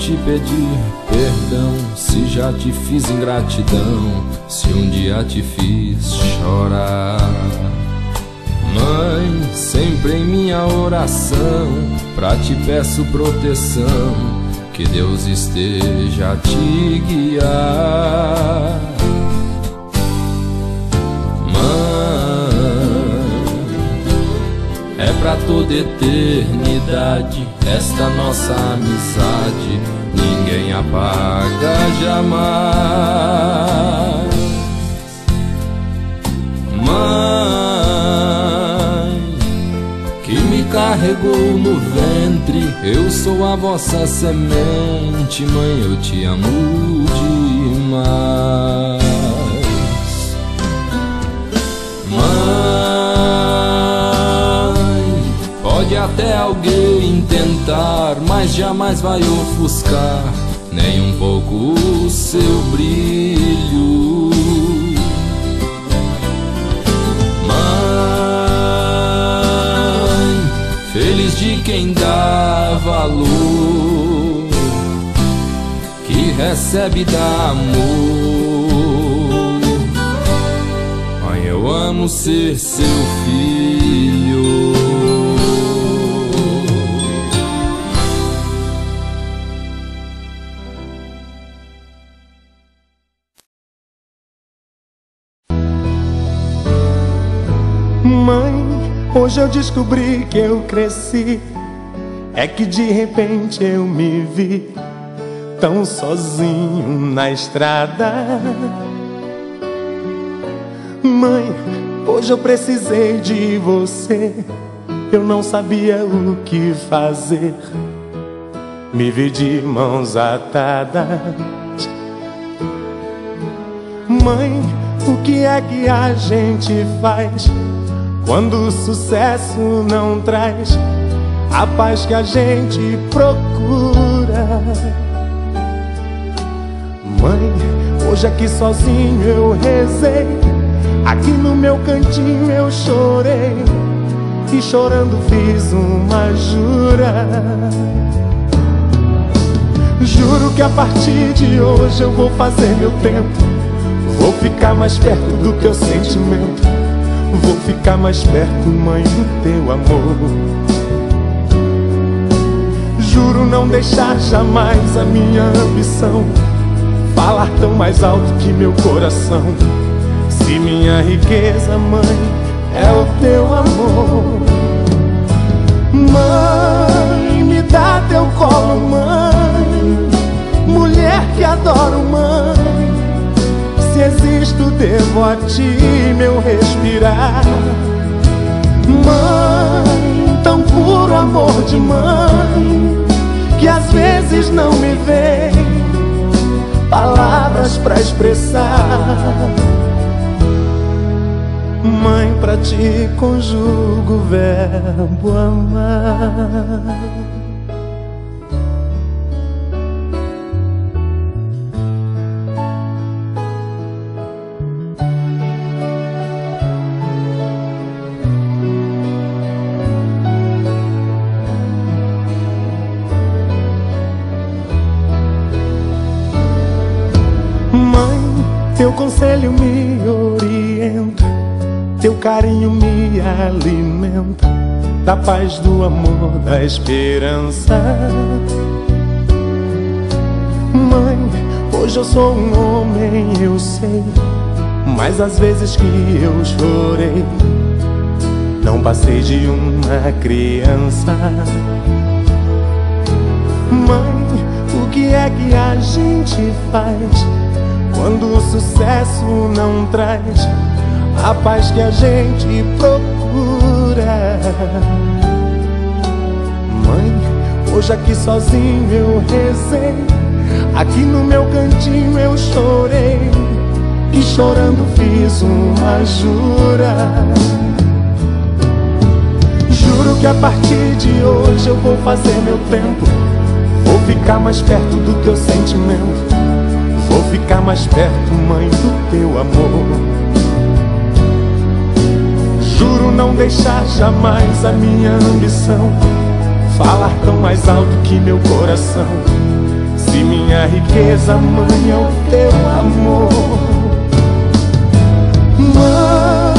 te pedir perdão se já te fiz ingratidão, se um dia te fiz chorar. Mãe, sempre em minha oração pra ti peço proteção, que Deus esteja a te guiar. É pra toda eternidade esta nossa amizade, ninguém apaga jamais. Mãe, que me carregou no ventre, eu sou a vossa semente. Mãe, eu te amo demais. Pode até alguém tentar, mas jamais vai ofuscar nem um pouco o seu brilho. Mãe, feliz de quem dá valor, que recebe dá amor. Mãe, eu amo ser seu filho. Mãe, hoje eu descobri que eu cresci. É que de repente eu me vi tão sozinho na estrada. Mãe, hoje eu precisei de você. Eu não sabia o que fazer, me vi de mãos atadas. Mãe, o que é que a gente faz quando o sucesso não traz a paz que a gente procura? Mãe, hoje aqui sozinho eu rezei, aqui no meu cantinho eu chorei, e chorando fiz uma jura. Juro que a partir de hoje eu vou fazer meu tempo, vou ficar mais perto do teu sentimento, vou ficar mais perto, mãe, do teu amor. Juro não deixar jamais a minha ambição falar tão mais alto que meu coração. Se minha riqueza, mãe, é o teu amor. Mãe, me dá teu colo, mãe, mulher que adoro, mãe. Se existo, devo a ti meu respirar. Mãe, tão puro amor de mãe, que às vezes não me vem palavras pra expressar. Mãe, pra ti conjugo o verbo amar. Teu conselho me orienta, teu carinho me alimenta, da paz, do amor, da esperança. Mãe, hoje eu sou um homem, eu sei, mas às vezes que eu chorei, não passei de uma criança. Mãe, o que é que a gente faz quando o sucesso não traz a paz que a gente procura? Mãe, hoje aqui sozinho eu rezei, aqui no meu cantinho eu chorei, e chorando fiz uma jura. Juro que a partir de hoje eu vou fazer meu tempo, vou ficar mais perto do teu sentimento, vou ficar mais perto, mãe, do teu amor. Juro não deixar jamais a minha ambição falar tão mais alto que meu coração. Se minha riqueza, mãe, é o teu amor. Mãe,